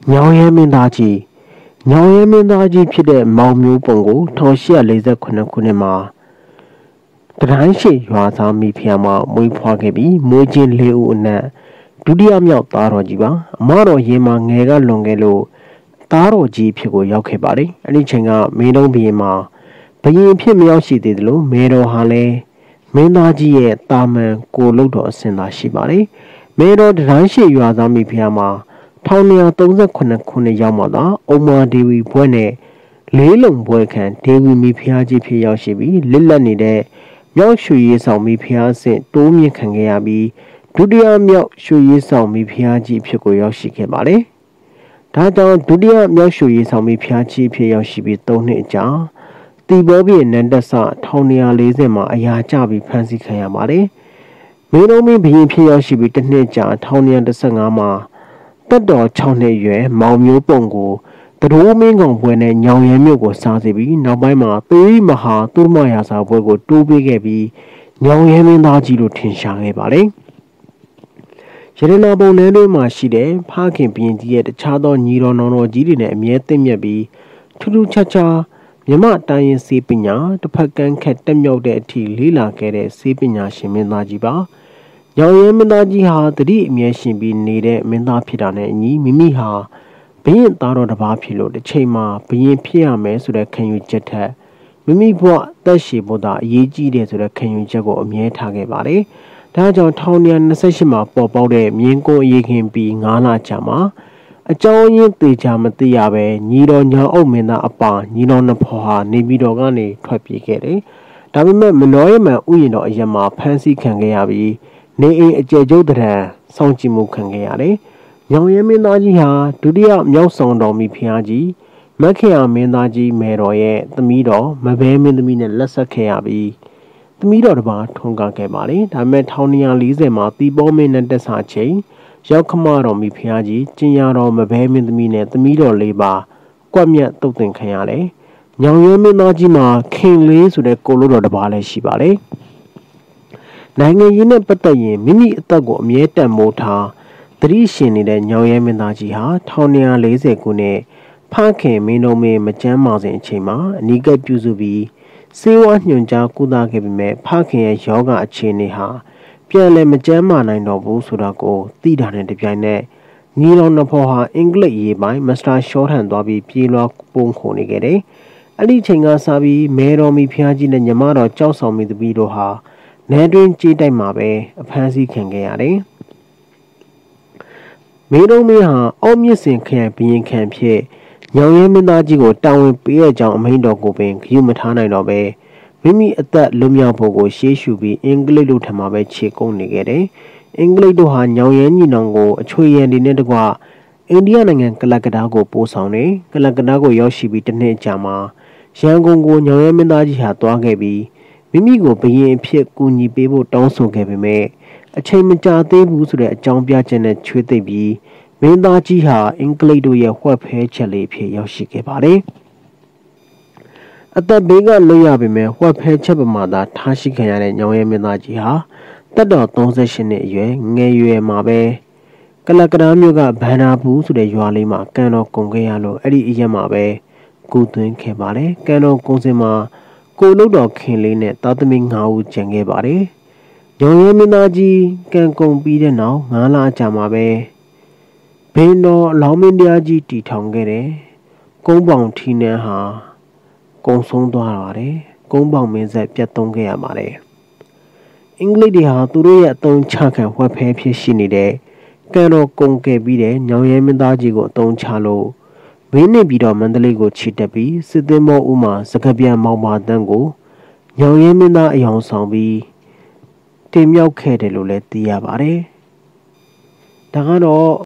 ညောင်ရဲမင်းသားကြီးညောင်ရဲမင်းသားကြီးဖြစ်တဲ့မောင်မျိုးပုံကို1848ခုနှစ်မှာတတိုင်းရှိရွာသားမိဖုရားမမွေးဖွားခဲ့ပြီးမွေးချင်း၄ဦးအနက်ဒုတိယမြောက်သားတော်ကြီးပါအမတော်ရေမှာငယ်ကလွန်ခဲ့လို့သားတော်ကြီးဖြစ်ကိုရောက်ခဲ့ပါတယ်အဲ့ဒီချိန်ကမင်းတော်ဘုရင်မှာဘုရင်ဖြစ်မရောက်ရှိသေးတယ်လို့မေတော်ဟာလည်းမင်းသားကြီးရဲ့တာမန်ကိုလုတ်တော်အစဉ်သာရှိပါတယ်မေတော်တတိုင်းရှိရွာသားမိဖုရားမှာ1938ခုနှစ်ရောက်မှသာအုံမာဒေဝီဘွဲ့နဲ့လေးလုံဘွဲ့ခံဒေဝီမိဖုရားကြီးဖြစ်ရောက်ရှိပြီးလစ်လက်နေတဲ့မြောက်ရွှေရည်ဆောင်မိဖုရားအဆင့်တိုးမြင့်ခံခဲ့ရပြီးဒုတိယမြောက်ရွှေရည်ဆောင်မိဖုရားကြီးဖြစ်ကိုရောက်ရှိခဲ့ပါတယ်။ဒါကြောင့်ဒုတိယမြောက်ရွှေရည်ဆောင်မိဖုရားကြီးဖြစ်ရောက်ရှိပြီး3နှစ်အကြာတီဘောပြည်နန္ဒဆ1940မှာအရာကျပြီးဖမ်းဆီးခံရပါတယ်။မင်းတို့မင်းဘုရင်ဖြစ်ရောက်ရှိပြီး1နှစ်ကြာ1915မှာတက်တော်6နှစ်ရွယ်မောင်မျိုးပုံကိုတရိုးမင်းကောင်ပွဲနဲ့ညောင်ရဲမြို့ကိုစားစီပြီးနောက်ပိုင်းမှာသေရီမဟာသုမရာစာပွဲကိုတိုးပေးခဲ့ပြီးညောင်ရဲမင်းသားကြီးလို့ထင်ရှားခဲ့ပါတယ်။ရတနာပုံထဲတွင်မှရှိတဲ့ဖခင်ဘုရင်ကြီးရဲ့တခြားသောညီတော်နောင်တော်ကြီးတွေနဲ့အမြဲသိမ့်မြတ်ပြီးထူးထူးခြားခြားမြမတိုင်းရင်စေပညာတစ်ဖက်ကန်းခက်တက်မြောက်တဲ့အထိလေးလာခဲ့တဲ့စေပညာရှင်မင်းသားကြီးပါ။ညောင်ရဲမင်းသားကြီးဟာတတိအမြဲရှင်ပြီးနေတဲ့မင်းသားဖြစ်တာနဲ့အညီမိမိဟာဘုရင်သားတော်တစ်ပါးဖြစ်လို့တစ်ချိန်မှာဘုရင်ဖြစ်ရမယ်ဆိုတဲ့ခံယူချက်ထက်မိမိဘဝတက်ရှိဖို့သာအရေးကြီးတယ်ဆိုတဲ့ခံယူချက်ကိုအမြဲထားခဲ့ပါတယ်။ဒါကြောင့်1928မှာပေါ်ပေါက်တဲ့မြင်းကုန်းအရေးခင်ပြီး9လကြာမှာအကြောင်းရင်းသေချာမသိရပဲညီတော်ညောင်အုပ်မင်းသားအပါညီတော်နှစ်ဖော်ဟာနေပြည်တော်ကနေထွက်ပြေးခဲ့တယ်။ဒါပေမဲ့မနောရမန်ဥယျာဉ်တော်အရက်မှာဖမ်းဆီးခံခဲ့ရပြီးနေအိမ်အကျယ်ကျုပ်တရံစောင့်ကြည့်မှုခံခဲ့ရတယ်။ညောင်ရဲမင်းသားကြီးဟာဒုတိယမြောက်ဆောင်တော်မိဖုရားကြီးမက္ခရာမင်းသားကြီးမေတော်ရဲ့သမီးတော်မဘဲမင်းသမီးနဲ့လက်ဆက်ခဲ့ရပြီးသမီးတော်တစ်ပါးထွန်းကားခဲ့ပါလေ။ဒါပေမဲ့1940မှာတီပေါမင်းနဲ့တက်စာချိန်ရောက်ခမတော်မိဖုရားကြီးကျင်ရတော်မဘဲမင်းသမီးနဲ့သမီးတော်၄ပါးကွက်မြတ်တုတ်တင်ခံရတယ်။ညောင်ရဲမင်းသားကြီးမှာခင်လေးဆိုတဲ့ကိုလို့တော်တစ်ပါးလည်းရှိပါလေ။နိုင်ငံရေးနဲ့ပတ်သက်ရင်မိမိအသက်ကိုအမြဲတမ်းမိုးထားသတိရှင်နေတဲ့ညောင်ရဲမင်းသားကြီးဟာ1940ခုနှစ်ဖခင်မင်းတို့မင်းမကျမ်းမာစဉ်အချိန်မှာအနီးကပ်ပြုစုပြီးစေဝါညွှန်ကြားကုသခဲ့ပေမဲ့ဖခင်ရဲ့ယောဂအခြေအနေဟာပြန်လည်မကျမ်းမာနိုင်တော့ဘူးဆိုတာကိုသိတာနဲ့တပြိုင်နက်ညီတော်နှစ်ဖော်ဟာအင်္ဂလိပ်ရေးပိုင်းမစ္စတာရှော့ထန်သွားပြီးပြေးလွှားပုံခုန်နေခဲ့တယ်။အဲ့ဒီချိန်ကစပြီးမဲတော်မိဖုရားကြီးနဲ့ညီမတော်ကြောက်ဆောင်မိသမီးတို့ဟာနဲတွင်ကြေးတိုက်မှာပဲအဖမ်းဆီးခံခဲ့ရတယ်။မင်းတို့မင်းဟာအောက်မြင့်စင်ခရိုင်ဘုရင်ခံဖြစ်ညောင်ရဲမင်းသားကြီးကိုတာဝန်ပေးရကြောင်းအမိန့်တော်ကိုပင်ဂရုမထားနိုင်တော့ပဲမိမိအသက်လွတ်မြောက်ဖို့ကိုရှေးရှုပြီးအင်္ဂလိပ်တို့ထံမှာပဲခြေကုပ်နေခဲ့တယ်။အင်္ဂလိပ်တို့ဟာညောင်ရဲညီနောင်ကိုအချွေရန်ဒီနဲ့တကွအိန္ဒိယနိုင်ငံကလကတ္တာကိုပို့ဆောင်တယ်။ကလကတ္တာကိုရောက်ရှိပြီးတစ်နှစ်ကြာမှာရန်ကုန်ကိုညောင်ရဲမင်းသားကြီးဟာသွားခဲ့ပြီးမိမိကိုဘုရင်အဖြစ်ကူညီပေးဖို့တောင်းဆိုခဲ့ပေမဲ့အချိန်မကြာသေးဘူးဆိုတဲ့အကြောင်းပြချက်နဲ့ချွေးသိပ်ပြီးမင်းသားကြီးဟာအင်္ဂလိပ်တို့ရဲ့ဝှက်ဖဲချက်လေးဖြစ်ရောက်ရှိခဲ့ပါတယ်။အသက်ဘေးကလွတ်ရပေမဲ့ဝှက်ဖဲချက်ပမာသာထားရှိခံရတဲ့ညောင်ရဲမင်းသားကြီးဟာတက်တော်38နှစ်အရွယ်ငယ်ရွယ်မှာပဲကလကတ္တာမြို့ကဘန္နာဘူးဆိုတဲ့ရွာလေးမှာကံတော်ကုန်ခဲ့ရလို့အဲ့ဒီအရက်မှာပဲကိုသွင်းခဲ့ပါတယ်။ကံတော်ကုန်စင်မှာကိုလုတ်တော်ခင်လေးနဲ့သားသမီး9ဦးကျန်ခဲ့ပါတယ်။ညောင်ရဲမင်းသားကြီးကံကုန်ပြီးတဲ့နောက်9လကြာမှာပဲဘင်းတော်အလောင်းမင်းတရားကြီးတည်ထောင်ခဲ့တယ်။ကုန်းပေါင်ထီနန်းဟာကုံဆုံးသွားပါတယ်။ကုန်းပေါင်မင်းဆက်ပြတ်သုံးခဲ့ရပါတယ်။အင်္ဂလိပ်တွေဟာသူတို့ရဲ့အသုံးချခံဝှက်ဖဲဖြစ်ရှိနေတဲ့ကံတော်ကုန်ခဲ့ပြီးတဲ့ညောင်ရဲမင်းသားကြီးကိုအသုံးချလို့မင်းနေပြီးတော့မန္တလေးကိုခြိတက်ပြီးစစ်သင်းမောဦးမှာစကပြန်မောင်မာတန်းကိုညောင်ရဲမင်းသားအယောင်ဆောင်ပြီးတင်မြောက်ခဲ့တယ်လို့လည်းသိရပါတယ်။ဒါကတော့